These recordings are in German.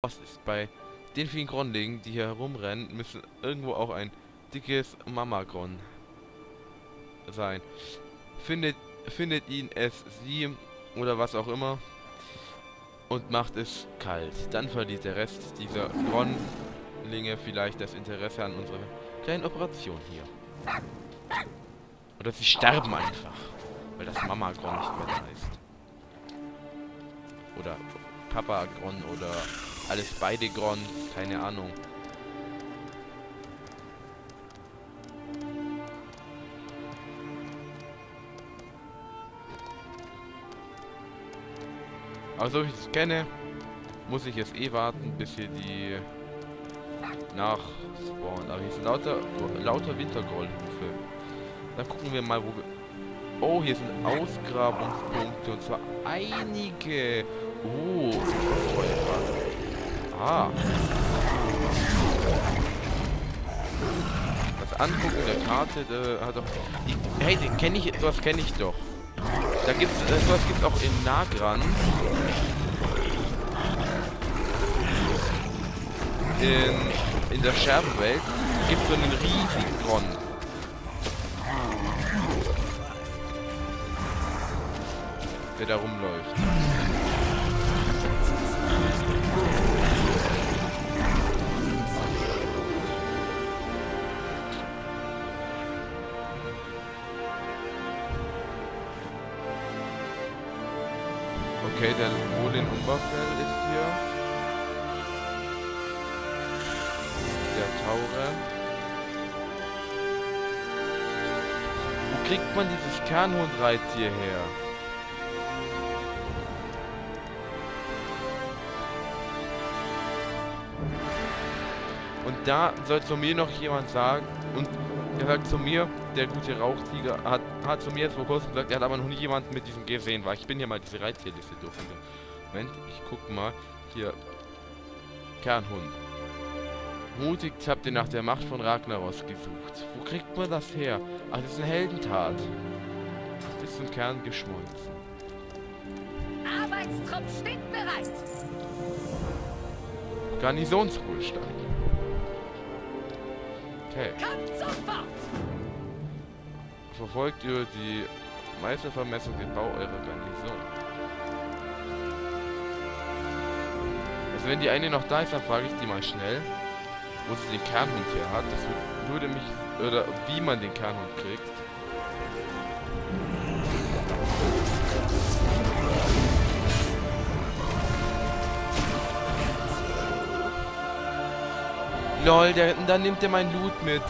was ist. Bei den vielen Gronlingen, die hier herumrennen, müssen irgendwo auch ein dickes Mamagron sein. Findet ihn es, sie oder was auch immer und macht es kalt. Dann verliert der Rest dieser Gronlinge vielleicht das Interesse an unserer kleinen Operation hier. Oder sie sterben einfach, weil das Mamagron nicht mehr da ist. Oder Papagron oder alles beide Gron, keine Ahnung. Aber so wie ich es kenne, muss ich jetzt eh warten, bis hier die nachspawnen. Aber hier sind lauter Wintergrollhufe. Dann gucken wir mal, wo wir... Oh, hier sind Ausgrabungspunkte, und zwar einige. Oh, ah. Das Angucken der Karte, hat doch... Hey, den kenne ich, sowas kenne ich doch. Da gibt's, sowas gibt's auch in Nagrand. In der Scherbenwelt gibt es so einen riesigen Gron. Der da rumläuft. Okay, der Wolin Umberfell ist hier. Der Taure. Wo kriegt man dieses Kernhundreittier her? Und da soll zu mir noch jemand sagen, und er sagt zu mir, der gute Rauchtiger hat zu mir jetzt vor kurzem gesagt, er hat aber noch nie jemanden mit diesem gesehen, weil ich bin ja mal diese Reittierliste durch. Moment, ich guck mal. Hier. Kernhund. Mutig habt ihr nach der Macht von Ragnaros gesucht. Wo kriegt man das her? Ach, das ist eine Heldentat. Bis zum Kern geschmolzen. Arbeitstrupp steht bereit. Garnisonsruhestand. Okay. Kommt sofort. Verfolgt ihr die Meistervermessung den Bau eurer Garnison. Also wenn die eine noch da ist, dann frage ich die mal schnell, wo sie den Kernhund her hat. Das würde mich, oder wie man den Kernhund kriegt. Lol, dann nimmt er mein Loot mit.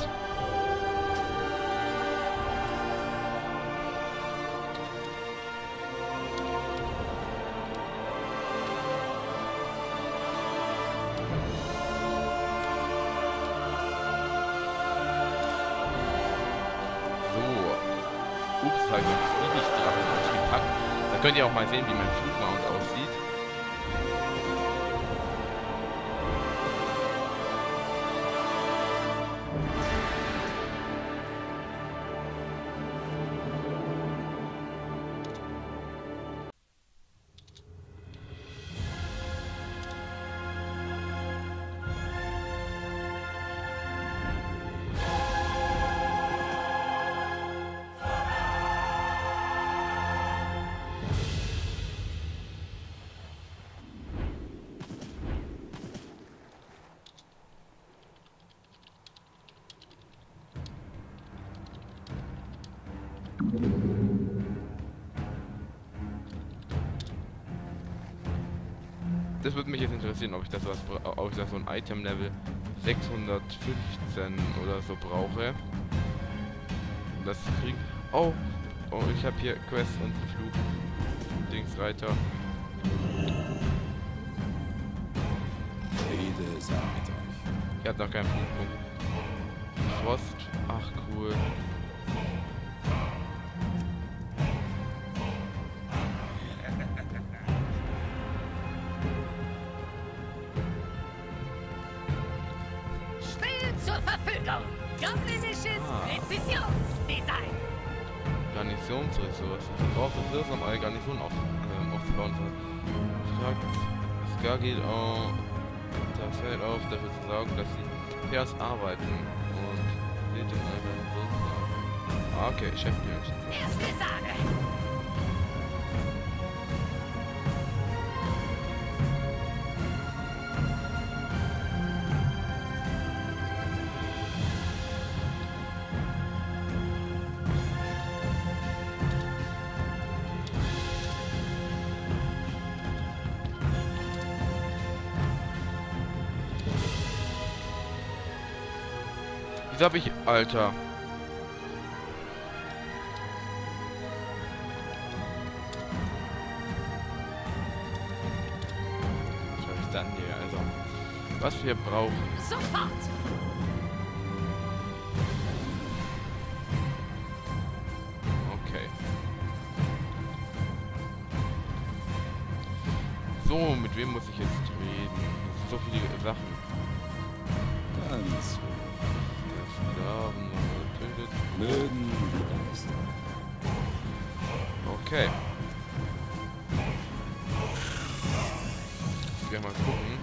Ups, halt uns Zwiebeldrachen ausgepackt. Da könnt ihr auch mal sehen, wie mein Flugmount aussieht. Das würde mich jetzt interessieren, ob ich das so ein Item-Level 615 oder so brauche. Und das kriegen. Oh, ich habe hier Quest und Flug. Dingsreiter. Friede sei mit euch. Ich habe noch keinen Flugpunkt. Frost. Ach cool. Goblinisches Präzisionsdesign. Garnisonsressourcen. Verbraucht Ressourcen, um eure Garnison aufzubauen. Fragt Skagil hört auf, dafür zu sorgen, dass die Pairs arbeiten und seht ihn einfach so sagen. Okay, Chefbürger. Erste Sahne. Wieso hab ich... Alter. Was hab ich dann hier? Also, was wir brauchen. Sofort. Okay. So, mit wem muss ich jetzt reden? Das sind so viele Sachen. Ganz Sklaven, tötet. mögen die Geister. Okay. Ich will mal gucken.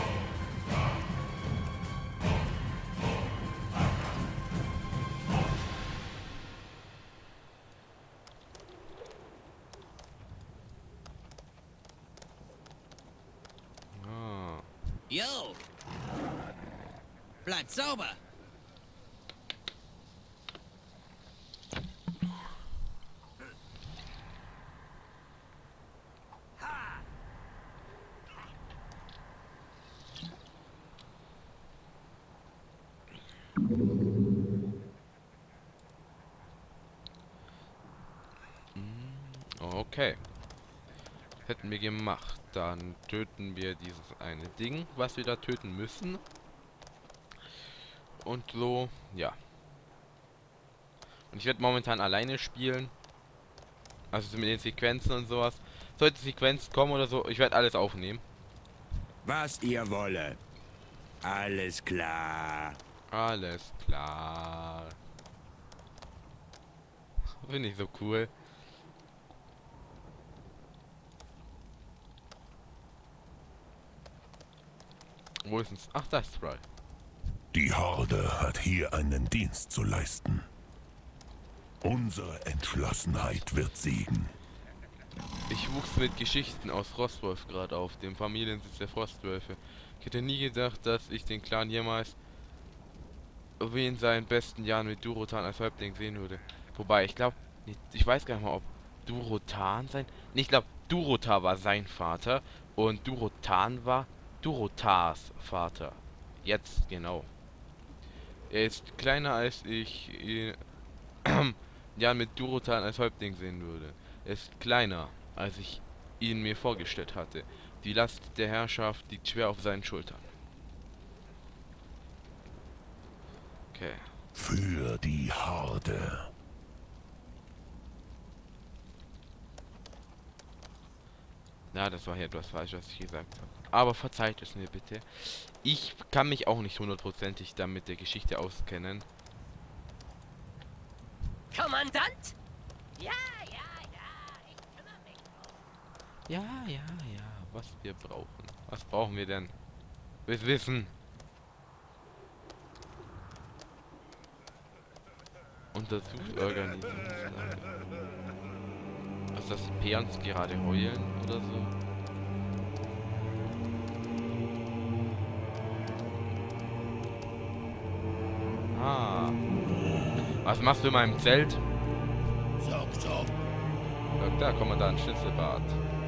Ah. Jo! Bleibt sauber! Okay. Hätten wir gemacht. Dann töten wir dieses eine Ding, was wir da töten müssen. Und so, ja. Und ich werde momentan alleine spielen. Also mit den Sequenzen und sowas. Sollte Sequenz kommen oder so, ich werde alles aufnehmen. Was ihr wolle. Alles klar. Alles klar. Finde ich so cool. Wo ist es? Ach, das ist Thrall. Die Horde hat hier einen Dienst zu leisten. Unsere Entschlossenheit wird siegen. Ich wuchs mit Geschichten aus Frostwolf gerade auf, dem Familiensitz der Frostwölfe. Ich hätte nie gedacht, dass ich den Clan jemals wie in seinen besten Jahren mit Durotan als Häuptling sehen würde. Wobei, ich glaube, ich weiß gar nicht mal, ob Durotan sein... Nee, ich glaube, Durotar war sein Vater und Durotan war Durotars Vater. Jetzt, genau. Er ist kleiner, als ich ja mit Durotan als Häuptling sehen würde. Er ist kleiner, als ich ihn mir vorgestellt hatte. Die Last der Herrschaft liegt schwer auf seinen Schultern. Okay. Für die Horde. Ja, das war hier etwas falsch, was ich gesagt habe. Aber verzeiht es mir bitte. Ich kann mich auch nicht hundertprozentig damit der Geschichte auskennen. Kommandant? Ja, ich kümmere mich drum. Ja, was wir brauchen. Was brauchen wir denn? Wir wissen. Untersucht organisiert. Was ist das? Die Peons gerade heulen oder so? Ah. Was machst du in meinem Zelt? So. Da, Kommandant Schnitzelbart.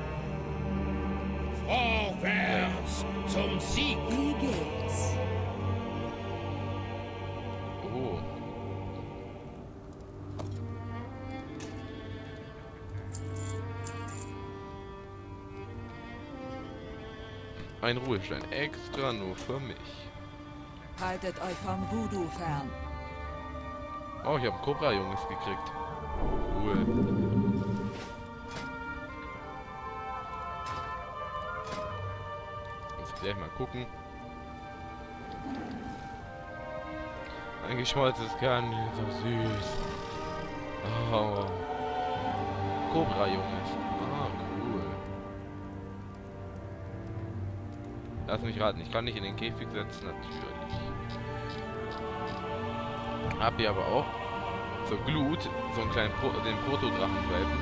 Vorwärts zum Sieg. Wie geht's? Oh. Ein Ruhestein extra nur für mich. Haltet euch vom Voodoo fern. Oh, ich habe einen Cobra-Junges gekriegt. Cool. Jetzt gleich mal gucken. Ein geschmolzenes Kern, so süß. Oh. Cobra-Junges. Ah, cool. Lass mich raten, ich kann nicht in den Käfig setzen, natürlich. Hab hier aber auch so Glut, so einen kleinen den Protodrachen-Welpen.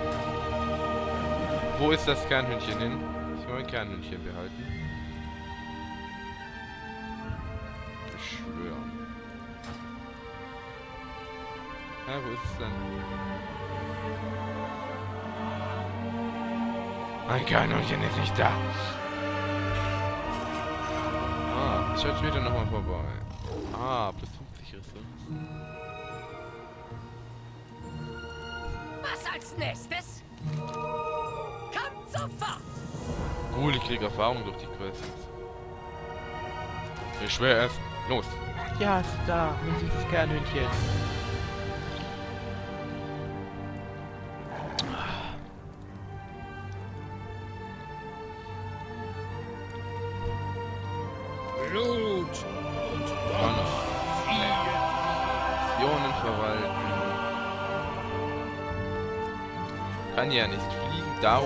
Wo ist das Kernhündchen hin? Ich will mein Kernhündchen behalten. Beschwören. Ja, wo ist es denn? Mein Kernhündchen ist nicht da. Ah, schaut später nochmal vorbei. Ah, plus 50 Ressourcen. Was als nächstes? Kommt sofort! Cool, ich kriege Erfahrung durch die Quests. Ich schwöre es. Los. Ja, ist da. Nimm dieses Kernhündchen. Blut und Donner. Missionen verwalten. Kann ja nicht fliegen, darum.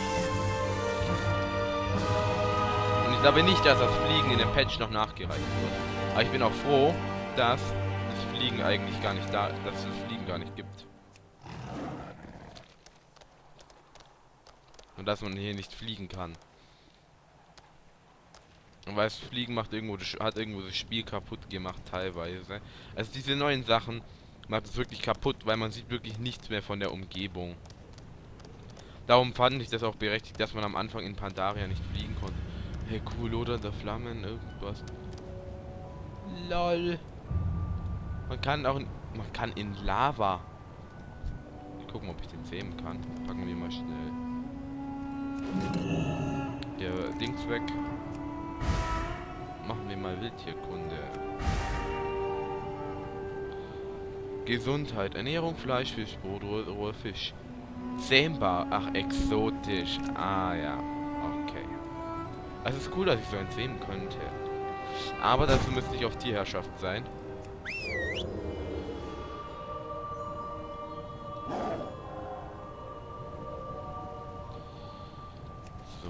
Und ich glaube nicht, dass das Fliegen in dem Patch noch nachgereicht wird. Aber ich bin auch froh, dass das Fliegen eigentlich gar nicht da, dass es das Fliegen gar nicht gibt. Und dass man hier nicht fliegen kann. Und weil das Fliegen macht irgendwo, hat irgendwo das Spiel kaputt gemacht teilweise. Also diese neuen Sachen macht es wirklich kaputt, weil man sieht wirklich nichts mehr von der Umgebung. Darum fand ich das auch berechtigt, dass man am Anfang in Pandaria nicht fliegen konnte. Hey, cool, lodernde Flammen, irgendwas. LOL. Man kann auch in Lava. Ich gucken, ob ich den sehen kann. Packen wir mal schnell. Der Dings weg. Machen wir mal Wildtierkunde. Gesundheit, Ernährung, Fleisch, Fisch, Brot, roher Fisch. Sämbar, ach, exotisch. Ah ja, okay. Also es ist cool, dass ich so eins sehen könnte. Aber dazu müsste ich auf Tierherrschaft sein. So.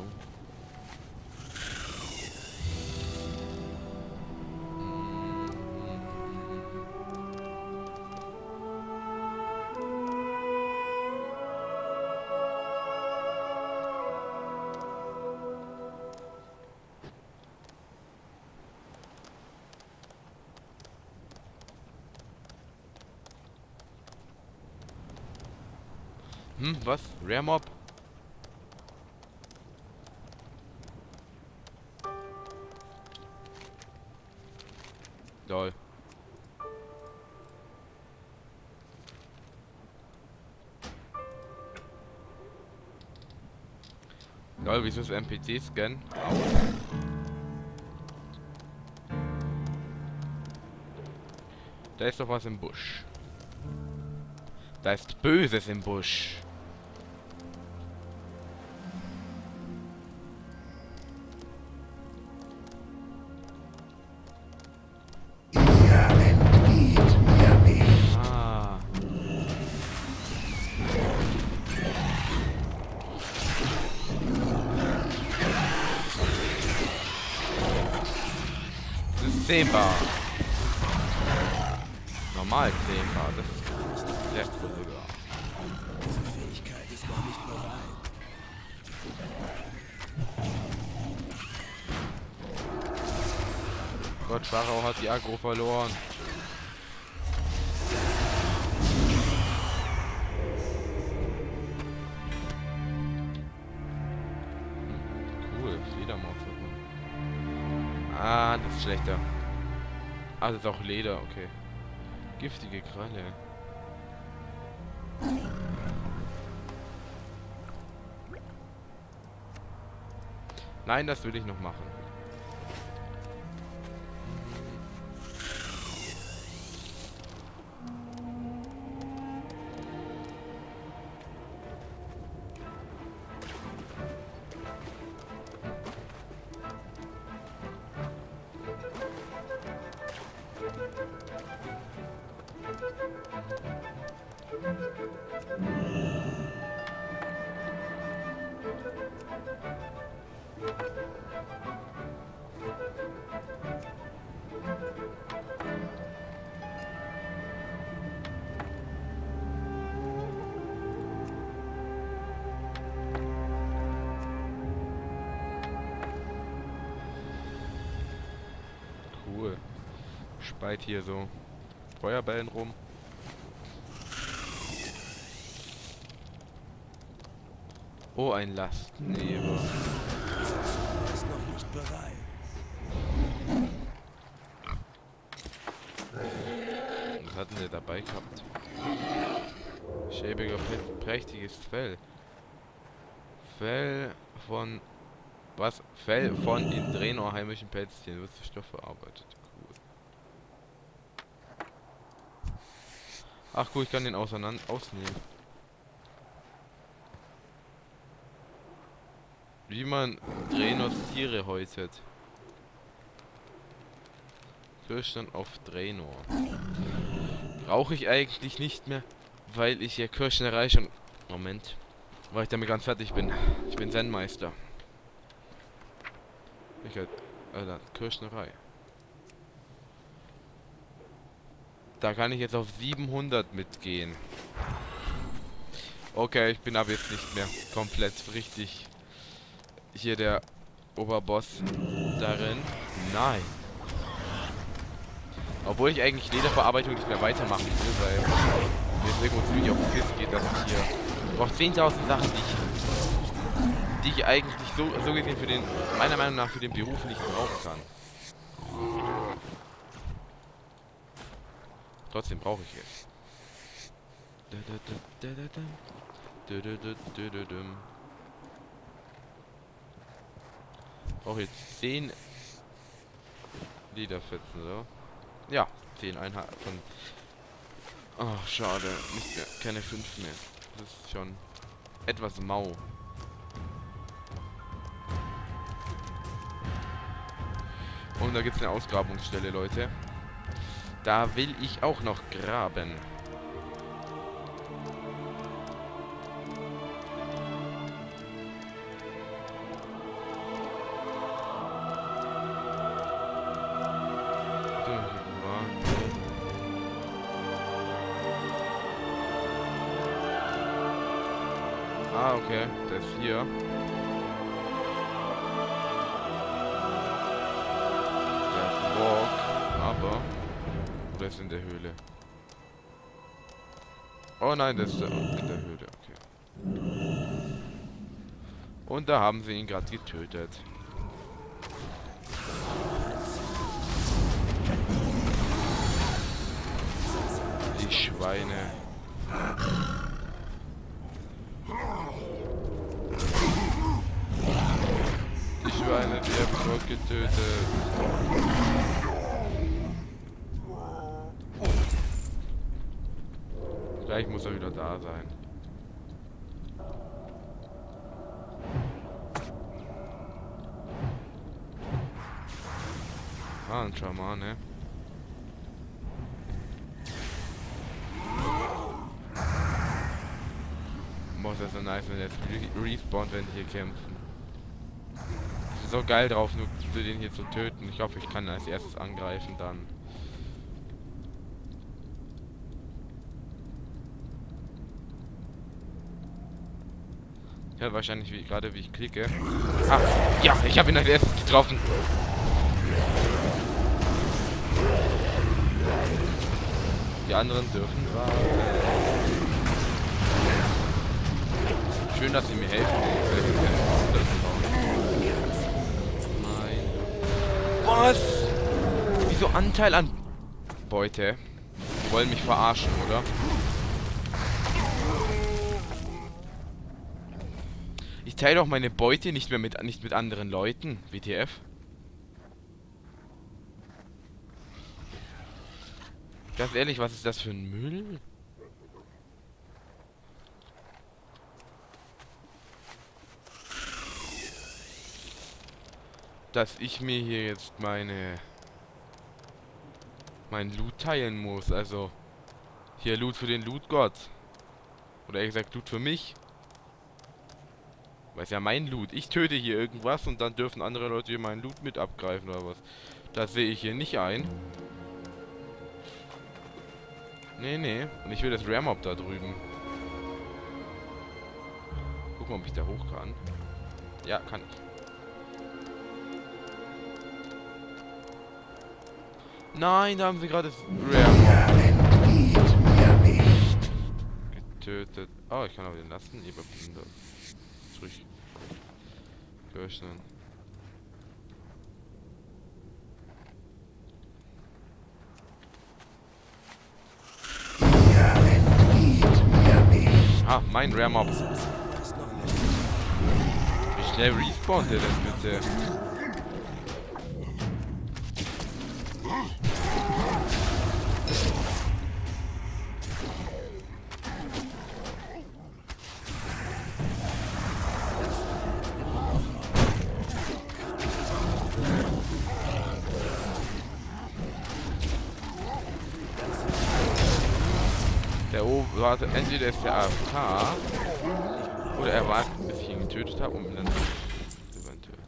Was? Rare Mob? Lol. Lol, wieso ist NPC-Scan? Da ist doch was im Busch. Da ist Böses im Busch. Zehnbar. Normal zehnbar, das ist wertvoll sogar. Diese Fähigkeit ist noch nicht bereit. Gott, Pharao hat die Aggro verloren. Cool, Fledermaus. Ah, das ist schlechter. Ah, das ist auch Leder, okay. Giftige Kralle. Nein, das will ich noch machen. Cool. Speit hier so Feuerbällen rum. Oh, ein Lastnebel. Ist noch nicht bereit. Was hatten wir dabei gehabt? Schäbiger, prächtiges Fell. Fell von... Was? Fell von in Draenor heimischen Pelztieren. Wird zu Stoff verarbeitet. Cool. Ach cool, ich kann den ausnehmen. Wie man Draenors Tiere häutet. Kirschen auf Draenor. Brauche ich eigentlich nicht mehr, weil ich ja Kirschnerei schon... Moment. Weil ich damit ganz fertig bin. Ich bin Zen-Meister. Alter, Kirschnerei. Da kann ich jetzt auf 700 mitgehen. Okay, ich bin aber jetzt nicht mehr komplett richtig hier der Oberboss darin. Nein. Obwohl ich eigentlich Lederverarbeitung nicht mehr weitermachen will, weil mir es irgendwo ziemlich auf den Piss geht, dass ich hier brauche 10.000 Sachen, die ich eigentlich so gesehen für den, meiner Meinung nach für den Beruf nicht brauchen kann. Trotzdem brauche ich es. Brauche jetzt 10 Lederfetzen, so. Ja, 10 Einheiten von... Ach, schade. Nicht mehr. Keine 5 mehr. Das ist schon etwas mau. Und da gibt es eine Ausgrabungsstelle, Leute. Da will ich auch noch graben. Ah, okay. Der ist hier. Der Borg, aber... Oder ist in der Höhle? Oh nein, das ist in der Höhle, okay. Und da haben sie ihn gerade getötet. Die Schweine. Die Schweine, die habe ich dort getötet. Gleich muss er wieder da sein. Ah, ein Schamane. Boah, ist das so nice, wenn er jetzt respawnt, wenn die hier kämpfen. Ich bin so geil drauf, nur den hier zu töten. Ich hoffe, ich kann als erstes angreifen dann. Ja, wahrscheinlich gerade wie ich klicke. Ah, ja, ich habe ihn als erstes getroffen. Die anderen dürfen warten. Schön, dass sie mir helfen. Nein. Was? Wieso Anteil an Beute? Die wollen mich verarschen, oder? Ich teile doch meine Beute nicht mit anderen Leuten. WTF? Ganz ehrlich, was ist das für ein Müll? Dass ich mir hier jetzt mein Loot teilen muss. Also hier Loot für den Loot-Gott. Oder eher gesagt Loot für mich. Weil es ja mein Loot. Ich töte hier irgendwas und dann dürfen andere Leute hier meinen Loot mit abgreifen oder was. Das sehe ich hier nicht ein. Nee, nee. Und ich will das Rare Mob da drüben. Gucken, ob ich da hoch kann. Ja, kann ich. Nein, da haben sie gerade das Rare Mob getötet. Oh, ich kann aber den lassen. Lieber Blinder. Zurück. Öffnen. Ah, mein Rare Mob. Wie schnell respawnt der denn bitte? Der oben, warte, entweder ist der AFK oder er wartet, bis ich ihn getötet habe, um ihn dann eventuell.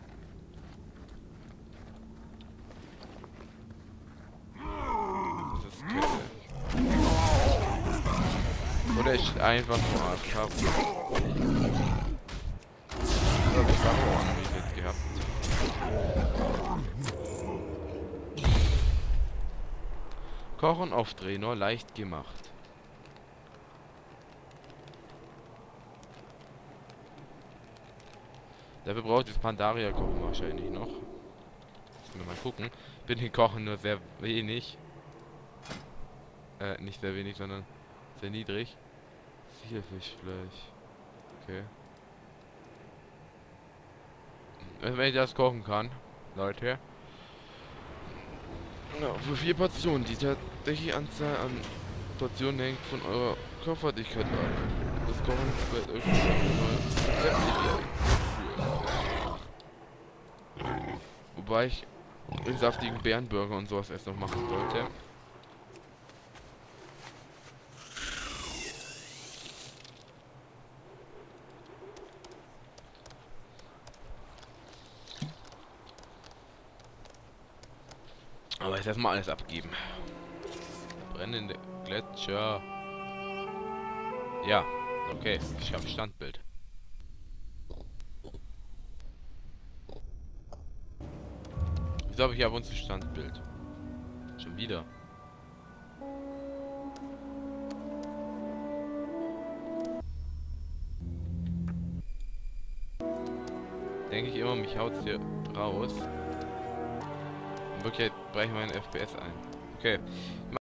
Das ist Kette. Oder ich stehe einfach nur AFK. Oder ich war auch angeredet gehabt. Kochen auf Trainer leicht gemacht. Dafür braucht das Pandaria kochen wahrscheinlich noch. Müssen wir mal gucken. Bin den Kochen nur sehr wenig. Nicht sehr wenig, sondern sehr niedrig. Zielfischfleisch. Okay. Also wenn ich das kochen kann, Leute. Ja, für 4 Portionen. Die tatsächliche Anzahl an Portionen hängt von eurer Kochfertigkeit ab. Das Kochen wird irgendwie wobei ich einen saftigen Bärenburger und sowas erst noch machen sollte. Aber jetzt erstmal alles abgeben. Brennende Gletscher. Ja, okay. Ich habe Standbild. Wieso habe ich ab und zu Standbild? Schon wieder. Denke ich immer, mich haut's hier raus. In Wirklichkeit breche ich meinen FPS ein. Okay.